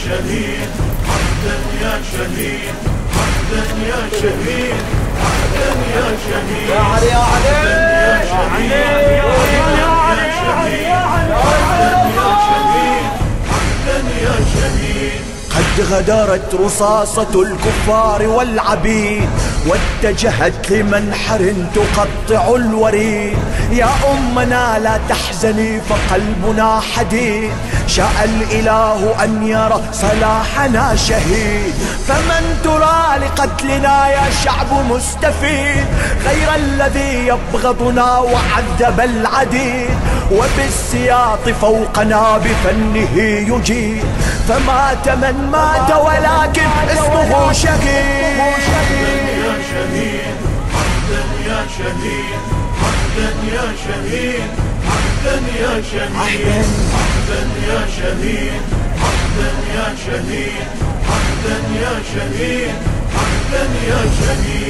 شهيد، حقا يا شهيد، حقا يا شهيد، حقا يا شهيد، يا علي يا علي يا شهيد، يا علي يا شهيد، حقا يا شهيد. قد غدرت رصاصة الكفار والعبيد واتجهت لمنحر تقطع الوريد. يا أمنا لا تحزني فقلبنا حديد، شاء الإله أن يرى صلاحنا شهيد. فمن ترى لقتلنا يا شعب مستفيد غير الذي يبغضنا وعذب العديد، وبالسياط فوقنا بفنه يجيد. فمات من مات ولكن اسمه شهيد. يا شهيد، حقا يا شهيد، حقا يا شهيد، حقا يا شهيد، حقا يا شهيد، حقا يا شهيد، حقا يا شهيد، حقا يا شهيد.